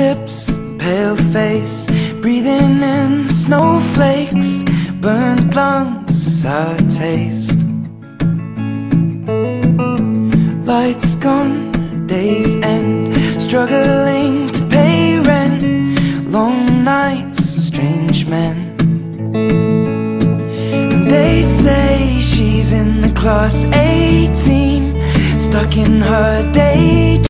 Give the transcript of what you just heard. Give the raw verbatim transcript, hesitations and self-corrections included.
lips, pale face, breathing in snowflakes, burnt lungs, sour taste. Lights gone, days end, struggling to pay rent, long nights, strange men. They say she's in the class A team, stuck in her day.